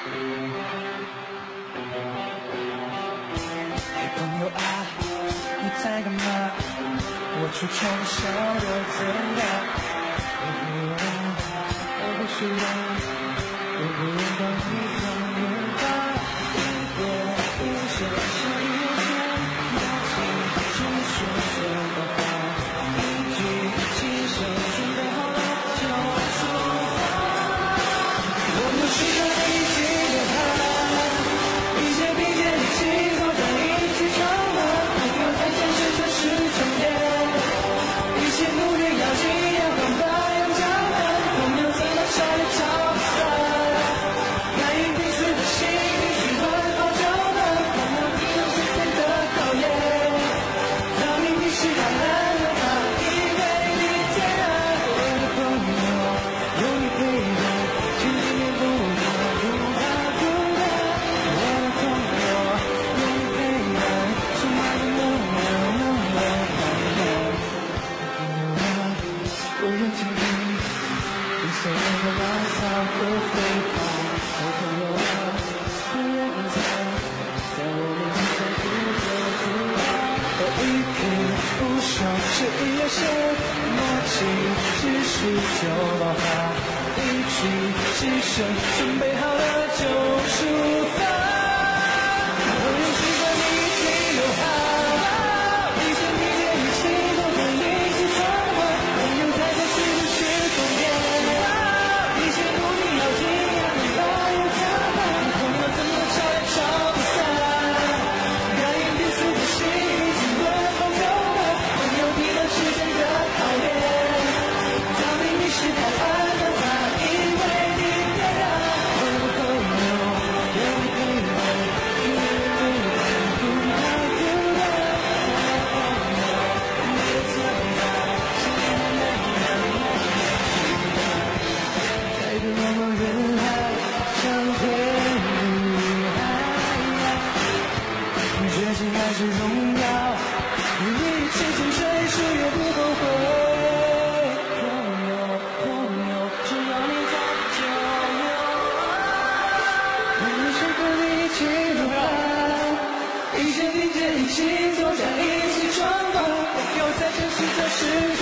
朋友啊，你在干嘛？我出丑笑得怎样？我不需要，我不愿帮你放眼吧。我不想像一样拿起只说说的话，一句起手准备好了就出发。我们是在一起的他，一切并肩一起走着一起闯吧，不要再坚持这是终点，一切努力要尽阳光把阳光的朋友怎么吵也吵不散，感应彼此的心情是很好久的朋友，抵挡时间的考验，让明明是他难的他，因为你点燃我的朋友，有你陪伴，前几年不怕不怕孤单，我的朋友有你陪伴，充满了能量能量能量，朋友啊，我愿倾听你所有的牢骚和废话，朋友啊，不愿再在我面前哭着哭吧，和一片不熟是一夜深默契，只是就爆发，一曲齐声准备好了就出发，朋友记得你一起友好，一起并肩一起走着一起闯吧，朋友在这时是终点，一切努力要尽量把有加满，朋友怎么吵也吵不散，感应彼此的心已经滚好久了，朋友抵挡时间的考验，证明你是他爱的他，因为你点燃我的朋友，有你陪伴，永远不怕不怕孤单，你的存在是我们的能量，在这茫茫人海相陪你爱，决心还是荣耀，你一起青春岁月不后悔，朋友，只要你在就有我们是和你一起流汗，一肩并肩一起走向一起闯吧，不要再珍惜这时